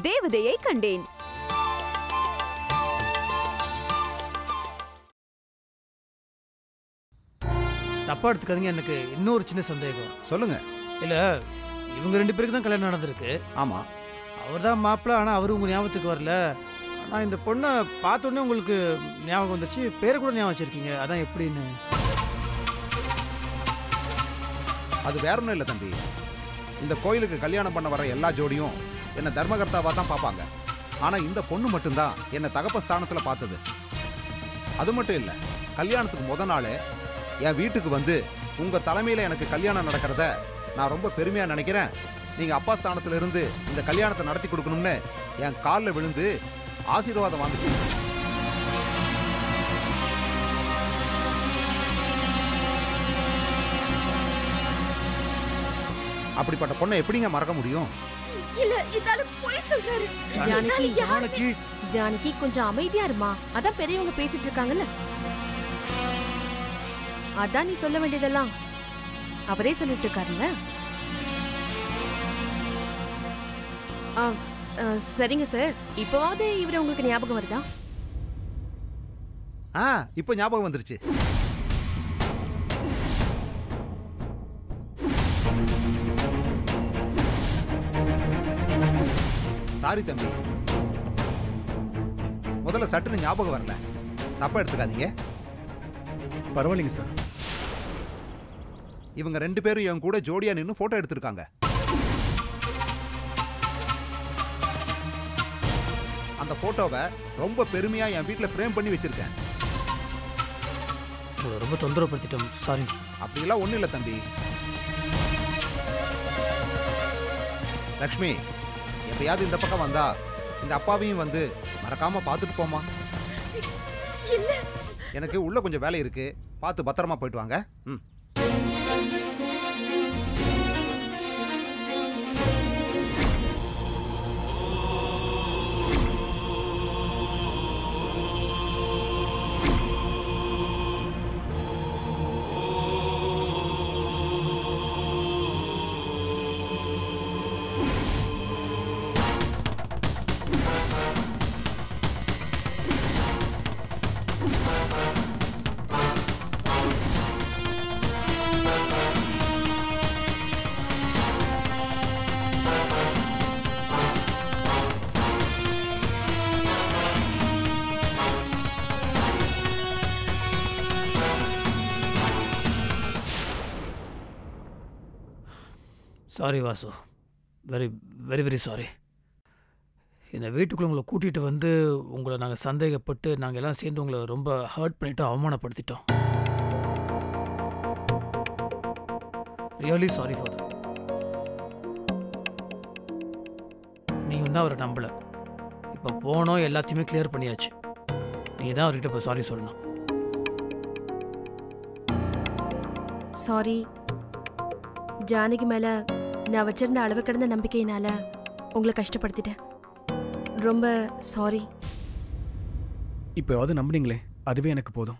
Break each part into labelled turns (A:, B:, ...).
A: தேவதையை கண்டேன்.
B: தப்பா எடுத்துக்காதீங்க, எனக்கு இன்னொரு சின்ன சந்தேகம்.
C: சொல்லுங்க.
B: இல்ல, இவங்க 2 பேருக்கு தான் கல்யாணம் நடந்திருக்கு.
C: ஆமா,
B: அவர் தான் மாப்பிள்ள. ஆனா அவரு உங்க ஞாபகத்துக்கு வரல. ஆனா இந்த பொண்ணை பார்த்த உடனே உங்களுக்கு ஞாபகம் வந்துருச்சு. பேரை கூட ஞாபகம் வச்சிருக்கீங்க. அதான் எப்படின்னு?
C: அது வேற ஒன்றும் இல்லை தம்பி. இந்த கோயிலுக்கு கல்யாணம் பண்ண வர எல்லா ஜோடியும் என்னை தர்மகர்த்தாவாக தான் பார்ப்பாங்க. ஆனால் இந்த பொண்ணு மட்டும்தான் என்னை தகப்ப ஸ்தானத்தில் பார்த்தது. அது மட்டும் இல்லை, கல்யாணத்துக்கு முத நாள் என் வீட்டுக்கு வந்து உங்கள் தலைமையில் எனக்கு கல்யாணம் நடக்கிறத நான் ரொம்ப பெருமையாக நினைக்கிறேன். நீங்கள் அப்பா ஸ்தானத்தில் இருந்து இந்த கல்யாணத்தை நடத்தி கொடுக்கணும்னு என் காலில் விழுந்து ஆசீர்வாதம் வாங்குச்சு. அப்படிப்பட்ட பொண்ணை எப்படிங்க மறக்க முடியும்?
A: இல்ல, இதால போய் சொல்றாரு.
D: ஜானகி கொஞ்சம் அமைதியா இருமா. அதான் பெரியவங்க பேசிட்டு இருக்காங்கல்ல. அதான் நீ சொல்ல வேண்டியதெல்லாம் அவரே சொல்லிட்டு இருக்காருல்ல. சரிங்க சார், இப்போவாவது இவரு உங்களுக்கு ஞாபகம் வருதா?
C: இப்போ ஞாபகம் வந்துருச்சு. சாரி தம்பி, முதல்ல சட்டுன்னு ஞாபகம் வரல. தப்பா எடுத்துக்காதீங்க.
B: பரவாயில்லைங்க சார்.
C: இவங்க 2 பேரும் என் கூட ஜோடியா நின்று போட்டோ எடுத்திருக்காங்க. அந்த போட்டோவை ரொம்ப பெருமையா என் வீட்டில் ஃப்ரேம் பண்ணி வச்சிருக்கேன்.
B: ரொம்ப தொந்தரவுப்படுத்திட்டோம், சாரி.
C: அப்படிலாம் ஒன்றும் இல்லை தம்பி. லக்ஷ்மி, எப்பயாவது இந்த பக்கம் வந்தா இந்த அப்பாவையும் வந்து மறக்காம பார்த்துட்டு போமா. எனக்கு உள்ள கொஞ்சம் வேலை இருக்கு, பார்த்து பத்திரமா போயிட்டு வாங்க.
B: Sorry Vasu, very very very sorry. இந்த வீட்டுக்குள்ளே உங்களை கூட்டிகிட்டு வந்து உங்களை நாங்கள் சந்தேகப்பட்டு நாங்கள் எல்லாம் சேர்ந்து உங்களை ரொம்ப ஹர்ட் பண்ணிட்டோம், அவமானப்படுத்திட்டோம். Really sorry for that. நீங்கள் தான் அவரை நம்பலை. இப்போ போனோம், எல்லாத்தையுமே கிளியர் பண்ணியாச்சு. நீங்கள் தான் அவர்கிட்ட இப்போ சாரி சொல்லணும்.
D: சாரி, ஜானகி மேலே நான் வச்சிருந்த அளவு கடந்த நம்பிக்கையினால உங்களை கஷ்டப்படுத்திட்டேன். ரொம்ப சாரி.
E: இப்போவாவது நம்புனீங்களே, அதுவே எனக்கு போதும்.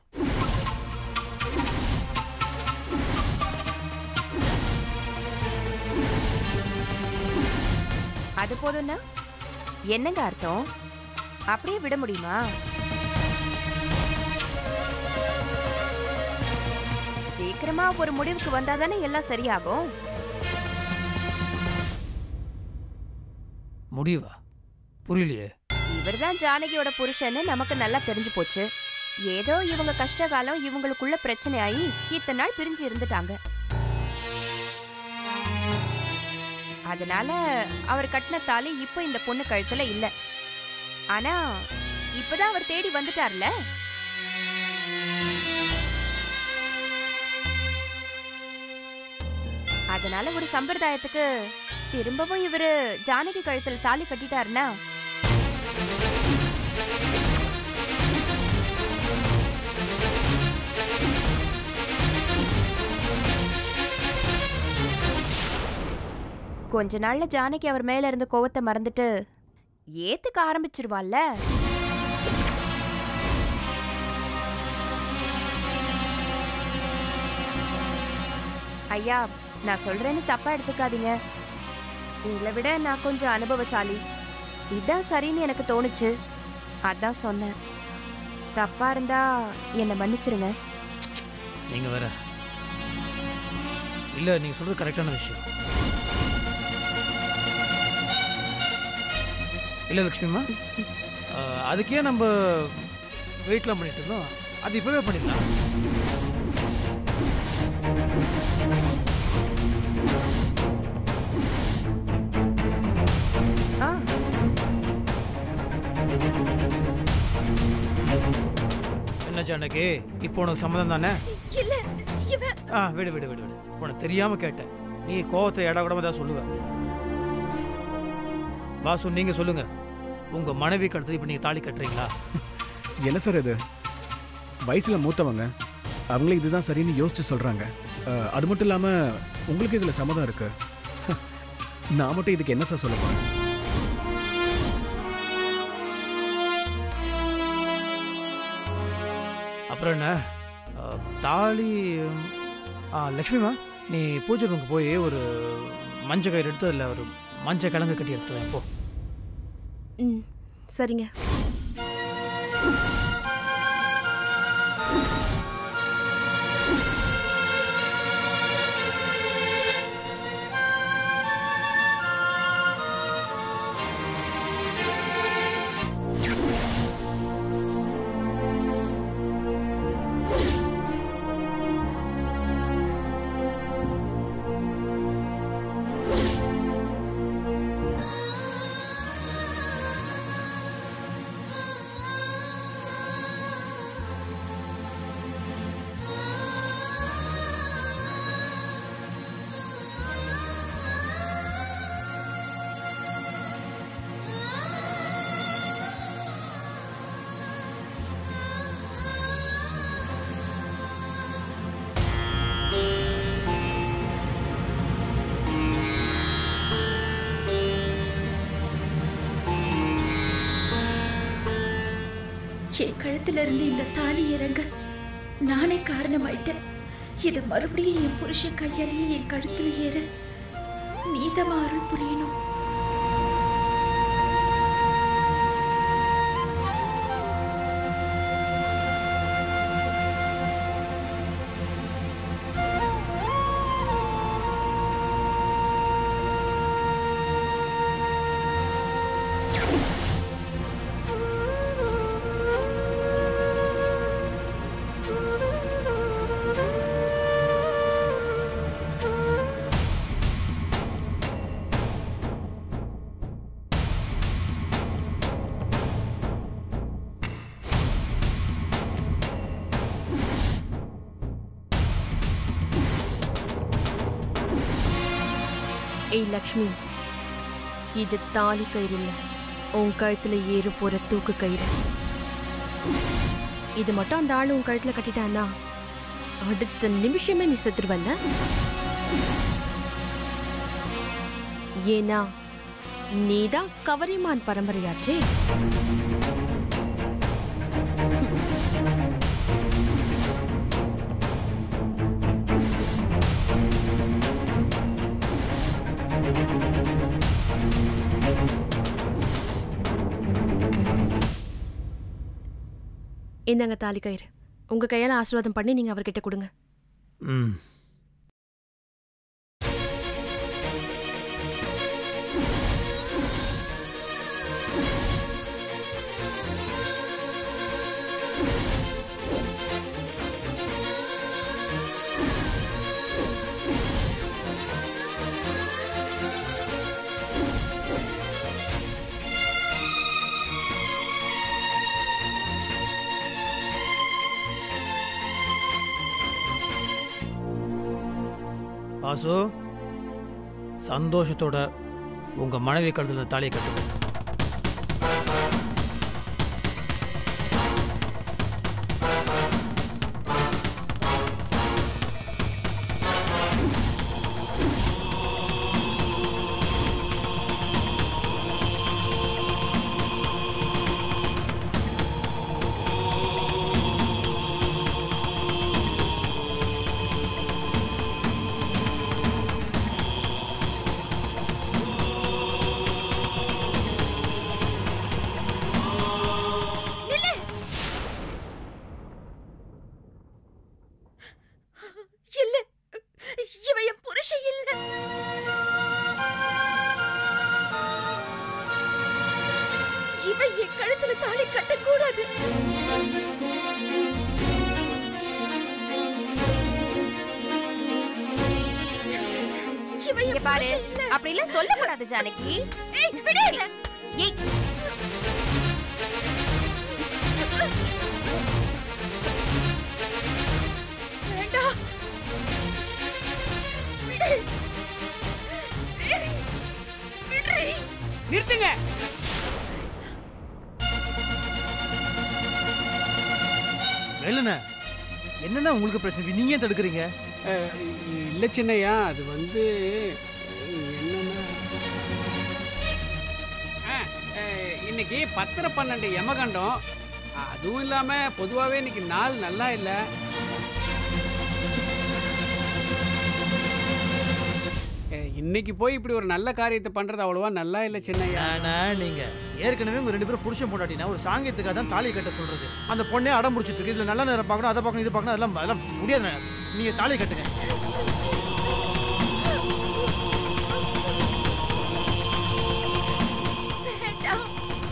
F: அது போதும்னா என்னங்க அர்த்தம்? அப்படியே விட முடியுமா? சீக்கிரமா ஒரு முடிவுக்கு வந்தாதானே எல்லாம் சரியாகும்.
B: முடிவா? புரியலையே.
F: இவர்தான் ஜானகியோட புருஷன்னு நமக்கு நல்லா தெரிஞ்சு போச்சு. ஏதோ இவங்க கஷ்டகாலம் இவங்களுக்குள்ள பிரச்சனை ஆகி இத்தனை நாள் பிரிஞ்சு இருந்துட்டாங்க. அதனால அவர் கட்டின தாலி இப்ப இந்த பொண்ணு கழுத்துல இல்ல. ஆனா இப்பதான் அவர் தேடி வந்துட்டார்ல. அதனால ஒரு சம்பிரதாயத்துக்கு திரும்பவும் இவரு ஜானகி கழுத்துல தாலி கட்டிட்டாருன்னா கொஞ்ச நாள்ல ஜானகி அவர் மேல இருந்த கோவத்தை மறந்துட்டு ஏத்துக்க ஆரம்பிச்சிருவாள்ல. ஐயா, நான் சொல்றேன்னு தப்பா எடுத்துக்காதீங்க. உங்களை விட நான் கொஞ்சம் அனுபவசாலி. இதான் சரின்னு எனக்கு தோணுச்சு, அதான் சொன்னேன். தப்பா இருந்தா என்னை மன்னிச்சிருங்க.
B: நீங்க வேற இல்ல, நீங்க சொல்றது கரெக்டான விஷயம். இல்ல லட்சுமிமா, அதுக்கே நம்ம வெயிட்லாம் பண்ணிட்டு இருந்தோம், அது இப்பவே பண்ணிடலாம். என்ன ஜானகி, இப்போ உனக்கு சம்மதம் தானே?
A: இல்ல இவன்
B: விடு விடு விடு விடு, உனக்கு தெரியாம கேட்டேன். நீ கோவத்தை இட கூடமா தான் சொல்லுவ. வாசு நீங்க சொல்லுங்க, உங்க மனைவி கடுத்து இப்ப நீங்க தாலி கட்டுறீங்களா?
E: என்ன சார் இது? வயசுல மூத்தவங்க, அவங்களே இதுதான் சரின்னு யோசிச்சு சொல்றாங்க. அது மட்டும் இல்லாம உங்களுக்கு இதுல சம்மதம் இருக்கு. நான் மட்டும் இதுக்கு என்ன சார் சொல்ல போறேன்?
B: அப்புறம் என்ன தாலி? லக்ஷ்மிமா, நீ பூஜை ரூமுக்கு போய் ஒரு மஞ்சள் கயிறு எடுத்து அதில் ஒரு மஞ்சள் கிழங்கு கட்டி எடுத்துருவேன். போ.
D: சரிங்க.
A: என் கழுத்துல இருந்து இந்த தாலி இறங்க நானே காரணமாயிட்டேன். இது மறுபடியும் என் புருஷன் கையாலேயே என் கழுத்துல ஏற நீதமா அருள் புரியணும்.
D: ஏய் லக்ஷ்மி, இது தாலி கயிறு இல்ல, உன் கழுத்துல ஏறு போற தூக்கு கயிறு. இது மட்டும் அந்த ஆளு உன் கழுத்துல கட்டிட்டான்னா அடுத்த நிமிஷமே நீ செத்துருவல்ல. ஏன்னா நீதான் கவரிமான் பரம்பரையாச்சே. இந்தாங்க தாலி கயிறு, உங்க கையால ஆசீர்வாதம் பண்ணி நீங்க அவர்கிட்ட கொடுங்க.
B: வாசு, சந்தோஷத்தோட உங்க மனைவி கழுத்துல தாலியை கட்டுங்க.
A: இல்ல. இவன் என் கழுத்துல தாலி கட்டக்கூடாது.
F: இங்க பாரு, அப்படி எல்லாம் சொல்லக்கூடாது ஜானகி.
A: ஏய், விடு.
F: ஏய்,
A: வேண்டாம். விடு. ஏய், விடுறி.
G: நிறுத்துங்க.
B: வேலுண்ணே, என்னண்ணா உங்களுக்கு பிரச்சனை? நீங்க ஏன் தடுக்கிறீங்க?
G: இல்லை சின்னையா, அது வந்து என்னன்னா இன்னைக்கு 10-12 யமகண்டம். அதுவும் இல்லாமல் பொதுவாகவே இன்னைக்கு நாள் நல்லா இல்லை. இன்னைக்கு போய் இப்படி ஒரு நல்ல காரியத்தை பண்றது அவ்வளவா நல்லா இல்லை சின்னையா.
B: நீங்க ஏற்கனவே உங்க 2 பேரும் புருஷன் போட்டாட்டினா ஒரு சாங்கியத்துக்காக தான் தாலி கட்ட சொல்றது. அந்த பொண்ணே அடம் முடிச்சிட்டு இருக்கு. இதுல நல்ல நேரம் பார்க்கணும், அதை பார்க்கணும், இது பார்க்கணும், அதெல்லாம் முடியாது. நீங்க தாலி கட்டுங்க.
A: வேண்டாம்.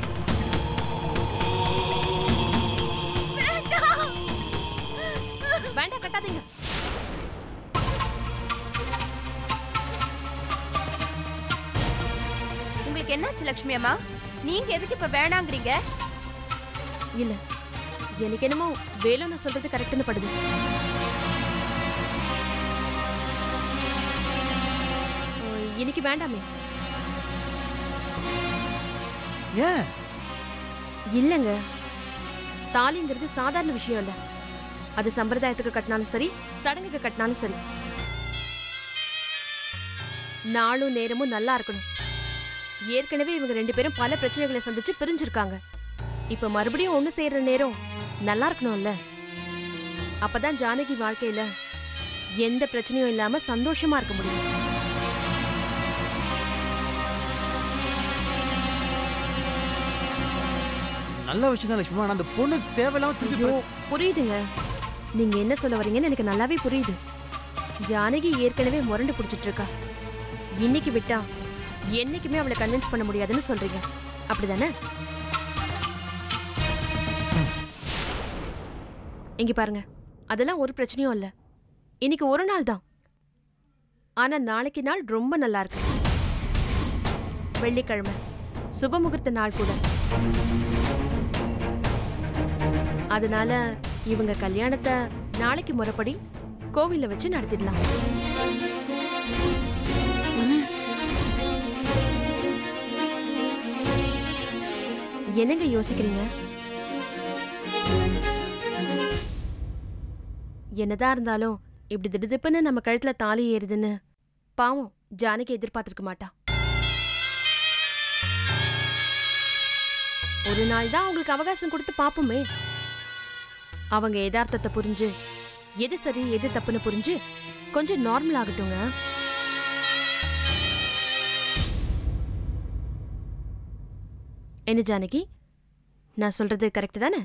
A: வேண்டாம்.
D: வேண்டாம், கட்டாதீங்க.
F: உங்களுக்கு என்னாச்சு லட்சுமி அம்மா? நீங்க எதுக்கு இப்ப வேணாங்கிறீங்க?
D: இல்ல, எனக்கு என்னமோ வேலு நான் சொல்றது கரெக்ட்னு படுது. இன்னைக்கு வேண்டாமே.
B: ஏன்?
D: இல்லங்க, தாலிங்கிறது சாதாரண விஷயம் இல்ல. அது சம்பிரதாயத்துக்கு கட்டினாலும் சரி, சடங்குக்கு கட்டினாலும் சரி, நாளும் நேரமும் நல்லா இருக்கணும். ஏற்கனவே இவங்க 2 பேரும் பல பிரச்சனைகளை சந்திச்சு பிரிஞ்சிருக்காங்க. இப்ப மறுபடியும் ஒண்ணு சேர்ற நேரம் நல்லா இருக்கணும்ல. அப்பதான் ஜானகி வாழ்க்கையில எந்த பிரச்சனையும் இல்லாம சந்தோஷமா இருக்க முடியும்.
B: நல்ல விஷயம் தான் லட்சுமி. ஆனா அந்த பொண்ணு தேவையில்லாம திருப்பி
D: புரியுதுங்க, நீங்க என்ன சொல்ல வரீங்கன்னு எனக்கு நல்லாவே புரியுது. ஜானகி ஏற்கனவே முரண்டு பிடிச்சிட்டு இருக்கா. இன்னைக்கு விட்டா என்னைக்குமே அவளை கன்வின்ஸ் பண்ண முடியாதுன்னு சொல்றீங்க, அப்படிதானே? இங்க பாருங்க, அதெல்லாம் ஒரு பிரச்சனையும் இல்ல. இன்னைக்கு ஒரு நாள் தான், ஆனா நாளைக்கு நாள் ரொம்ப நல்லா இருக்கு. வெள்ளிக்கிழமை சுபமுகூர்த்த நாள் கூட. அதனால இவங்க கல்யாணத்தை நாளைக்கு முறைப்படி கோவில்ல வச்சு நடத்திடலாம். என்னங்க யோசிக்கிறீங்க? என்னதான் இருந்தாலும் இப்படி திடுதிப்புன்னு நம்ம கழுத்துல தாலி ஏறுதுன்னு பாவம் ஜானகி எதிர்பார்த்திருக்க மாட்டா. ஒரு நாள் தான் அவங்களுக்கு அவகாசம் கொடுத்து பாப்போமே. அவங்க யதார்த்தத்தை புரிஞ்சு எது சரி எது தப்புன்னு புரிஞ்சு கொஞ்சம் நார்மல் ஆகட்டுங்க. என்ன ஜானகி, நான் சொல்றது கரெக்ட் தானே?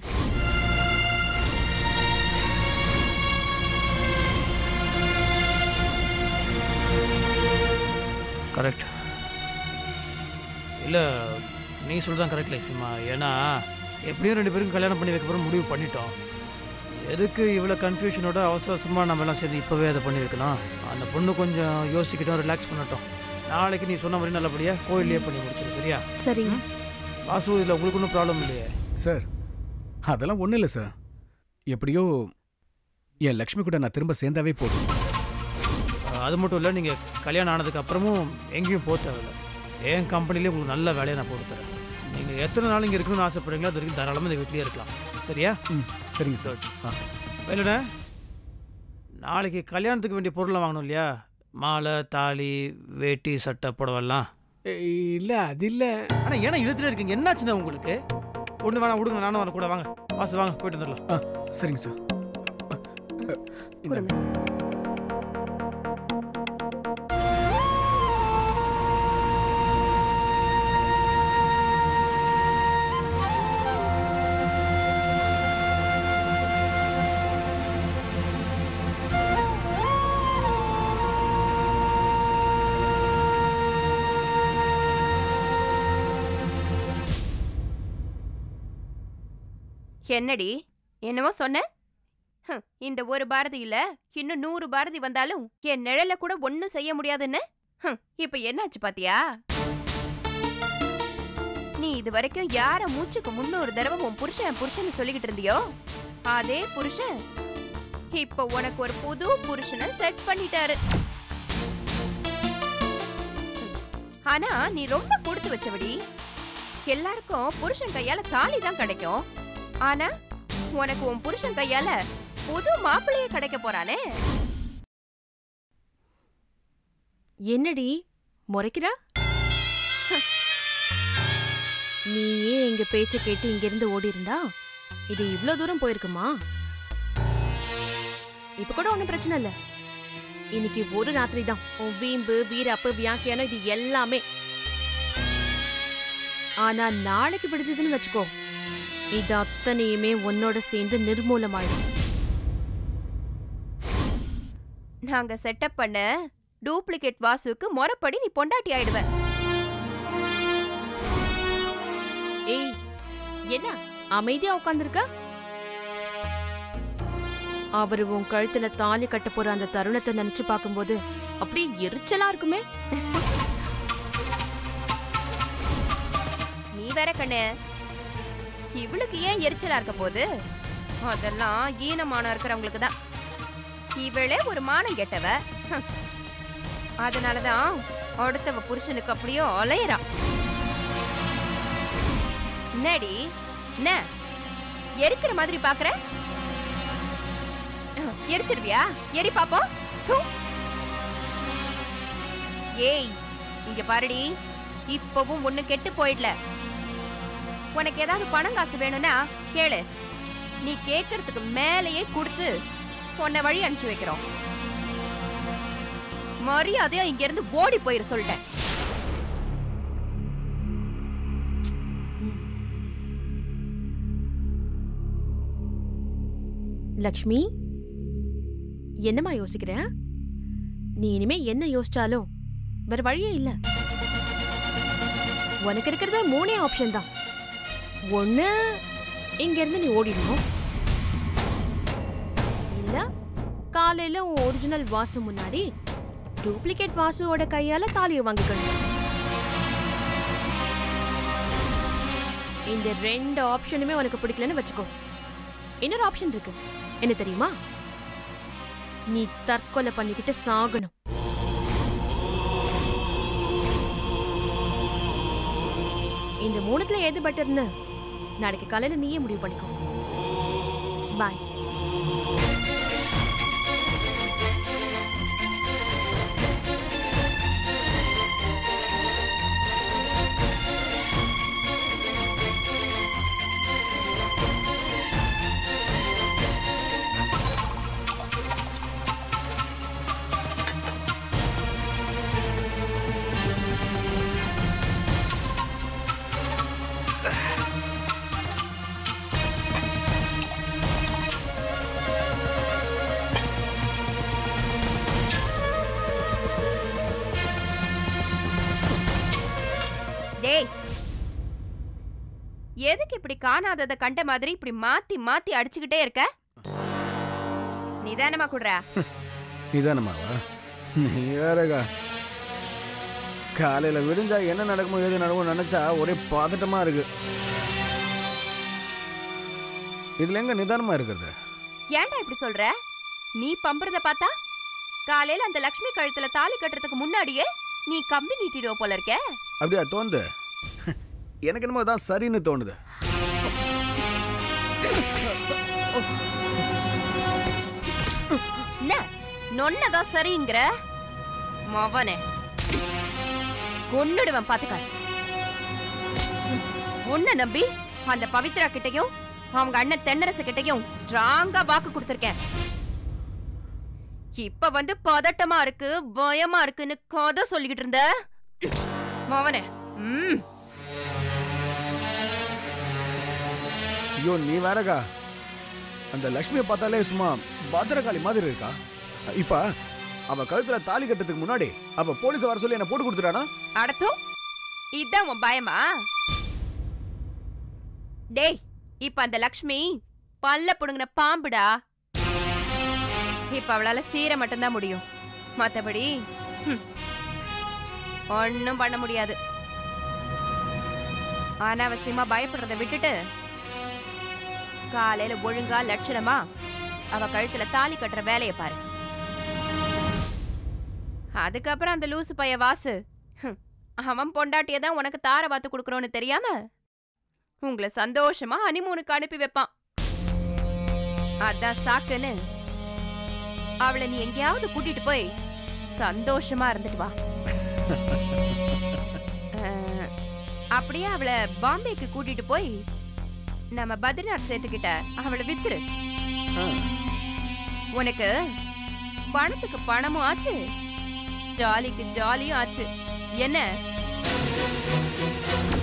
B: கரெக்ட். இல்லை, நீ சொல்றதான் கரெக்ட் லட்சுமா. ஏன்னா எப்படியும் 2 பேருக்கும் கல்யாணம் பண்ணி வைக்கப்புறம் முடிவு பண்ணிட்டோம். எதுக்கு இவ்வளோ கன்ஃபியூஷனோட அவசரமாக நம்ம எல்லாம் சேர்ந்து இப்போவே அதை பண்ணி வைக்கணும்? அந்த பொண்ணு கொஞ்சம் யோசிக்கிட்டோம், ரிலாக்ஸ் பண்ணட்டும். நாளைக்கு நீ சொன்ன மாதிரி நல்லபடியாக கோயிலே பண்ணி முடிச்சிடும். சரியா?
D: சரி
B: வாசு, இதில் உங்களுக்கு ஒன்றும் ப்ராப்ளம் இல்லையே?
E: சார், அதெல்லாம் ஒன்றும் இல்லை சார். எப்படியோ என் லக்ஷ்மி கூட நான் திரும்ப சேர்ந்தாவே போதும்.
B: அது மட்டும் இல்லை, நீங்கள் கல்யாணம் ஆனதுக்கு அப்புறமும் எங்கேயும் போக தேவையில்லை. என் கம்பெனிலே உங்களுக்கு நல்ல வேலையை நான் போட்டு தரேன். நீங்கள் எத்தனை நாள் இங்கே இருக்கணும்னு ஆசைப்படுறீங்களோ அது வரைக்கும் தாராளமாக இந்த வீட்லேயே இருக்கலாம். சரியா?
E: சரிங்க சார்.
B: வேலுண்ணே, நாளைக்கு கல்யாணத்துக்கு வேண்டிய பொருளை வாங்கணும் இல்லையா? மாலை, தாலி, வேட்டி, சட்டை, புடவெல்லாம்.
G: இல்லை, அது இல்லை.
B: ஆனால் ஏன்னா இழுத்துட்டு இருக்கீங்க, என்னாச்சுண்ணா உங்களுக்கு? ஒன்று வேணாம், விடுங்க, நானும் வரேன் கூட. வாங்க வாசு, வாங்க போயிட்டு வந்துடலாம்.
E: சரிங்க சார்.
D: கொடுங்க.
F: என்னடி என்னவோ சொன்ன? இந்த ஒரு பாரதி இல்ல, இன்னும் 100 பாரதி வந்தாலும் என் நிழல கூட ஒண்ணும் செய்ய முடியாதுன்னு இப்ப என்னாச்சு பாத்தியா? நீ இது வரைக்கும் யார மூச்சுக்கு 300 தடவை உன் புருஷன் சொல்லிக்கிட்டு இருந்தியோ, அதே புருஷன் இப்ப உனக்கு ஒரு புது புருஷனை செட் பண்ணிட்டாரு. ஆனா நீ ரொம்ப கொடுத்து வச்சபடி. எல்லாருக்கும் புருஷன் கையால தாலி தான் கிடைக்கும். ஆனா உனக்கு உன் புருஷன் கையால புது மாப்பிள்ளையே கிடைக்க போறானே.
D: என்னடி முறைக்கிறா? நீயே எங்க பேச்ச கேட்டு இங்க இருந்து ஓடி இருந்தா இது இவ்ளோ தூரம் போயிருக்குமா? இப்ப கூட ஒண்ணும் பிரச்சனை இல்ல. இன்னைக்கு ஒரு ராத்திரி தான் உன் வீம்பு வீரப்பு வியாக்கியானம் இது எல்லாமே. ஆனா நாளைக்கு விடுதுன்னு வச்சுக்கோ, இது அத்தனையுமே உன்னோட சேர்ந்து நிர்மூலமாயிடும்.
F: நாங்க செட்டப் பண்ண டூப்ளிகேட் வாசுக்கு முறைப்படி நீ பொண்டாட்டி ஆயிடுவ.
D: ஏய், என்ன அமைதியா உட்கார்ந்திருக்க? அவரு உன் கழுத்துல தாலி கட்ட போற அந்த தருணத்தை நினைச்சு பார்க்கும்போது அப்படியே எரிச்சலா இருக்குமே.
F: நீ வேற கண்ணு, இவளுக்கு ஏன் எரிச்சலா இருக்க போது? அதெல்லாம் ஈனமானம் இருக்கிறவங்களுக்கு தான். இவளே ஒரு மானம் கெட்டவ. அதனாலதான் அடுத்தவ புருஷனுக்கு அப்படியே அலையறா. என்னடி என்ன எரிக்கிற மாதிரி பாக்குற? எரிச்சிருவியா? எரி பாப்போம். ஏய், இங்க பாருடி, இப்பவும் ஒண்ணு கெட்டு போயிடல. உனக்கு ஏதாவது பணம் காசு வேணும்னா கேளு. நீ கேட்கறதுக்கு மேலேயே கொடுத்து உன்னை வழி அனுப்பிச்சு வைக்கிறோம். மரியாதையா இங்க இருந்து ஓடி போயிரு சொல்லிட்டேன்.
D: லக்ஷ்மி, என்னமா யோசிக்கிற? நீ இனிமே என்ன யோசிச்சாலும் வேற வழியே இல்ல. உனக்கு இருக்கிறது 3 ஆப்ஷன் தான். ஒண்ணு, இங்க இருந்து நீ ஓடிடணும். இல்ல, காலையில உன் ஒரிஜினல் வாசு முன்னாடி டூப்ளிகேட் வாசுவோட கையால தாலியை வாங்கிக்கணும். இந்த 2 ஆப்ஷனுமே உனக்கு பிடிக்கலன்னு வச்சுக்கோ. இன்னொரு ஆப்ஷன் இருக்கு. என்ன தெரியுமா? நீ தற்கொலை பண்ணிக்கிட்டு சாகணும். இந்த 3த்துல எது பெட்டர்னு நாளைக்கு காலையில நீயே முடிவு பண்ணிக்கோ. பாய்.
F: டேய், எதுக்கு இப்படி காணாதத கண்ட மாதிரி இப்படி மாத்தி மாத்தி அடிச்சுக்கிட்டே இருக்க? நிதானமா குடுறா.
E: நிதானமாவா? நீ வேறக்கா, காலையில விடிஞ்சா என்ன நடக்குமோ எது நடக்குமோ நினைச்சா ஒரே பதட்டமா இருக்கு. இதுல எங்க நிதானமா இருக்கிறது?
F: ஏன்டா இப்படி சொல்ற? நீ பம்பறத பார்த்தா காலையில அந்த லக்ஷ்மி கழுத்துல தாலி கட்டுறதுக்கு முன்னாடியே நீ கம்பி நீட்டிடுவ போல இருக்க.
E: அப்படியா தோணுது? எனக்கு என்னமோ தான் சரின்னு தோணுது.
F: நொன்னதான் சரிங்கிற மவனே, கொன்னுடுவன் பாத்துக்க. உன்னை நம்பி அந்த பவித்ரா கிட்டையும் அவங்க அண்ணன் தென்னரசு கிட்டையும் ஸ்ட்ராங்கா வாக்கு கொடுத்திருக்கேன். இப்ப வந்து பதட்டமா இருக்கு, பயமா இருக்குன்னு கதை சொல்லிக்கிட்டு இருந்த மவனே.
E: ஐயோ, நீ வேறக்கா, அந்த லட்சுமியை பார்த்தாலே சும்மா பத்திரகாளி மாதிரி இருக்கா. இப்ப அவ கழுத்துல தாலி கட்டுறதுக்கு முன்னாடி அவ போலீஸ் வர சொல்லி என்ன போட்டு கொடுத்துட்டானா?
F: அடத்தோ, இதான் உன் பயமா? டேய், இப்ப அந்த லக்ஷ்மி பல்ல புடுங்கின பாம்புடா. இப்ப அவளால சீர மட்டும்தான் முடியும், மத்தபடி ஒன்னும் பண்ண முடியாது. அனாவசியமா பயப்படுறத விட்டுட்டு காலையில ஒழுங்கா லட்சணமா அவ கழுத்துல தாலி கட்டுற வேலைய பாரு. அதுக்கப்புறம் அந்த லூசு பைய வாசு அவன் பொண்டாட்டியதான் உனக்கு தார வாத்து கொடுக்கறோன்னு தெரியாம உங்களை சந்தோஷமா ஹனிமூனுக்கு அனுப்பி வைப்பான். அதான் சாக்குன்னு அவளை நீ எங்கேயாவது கூட்டிட்டு போய் சந்தோஷமா இருந்துட்டு வா. அப்படியே அவளை பாம்பேக்கு கூட்டிட்டு போய் நம்ம பத்ரிநாத் சேர்த்துக்கிட்ட அவளை வித்துரு. உனக்கு பணத்துக்கு பணமும் ஆச்சு, ஜாலிக்கு ஜாலியும் ஆச்சு. என்ன?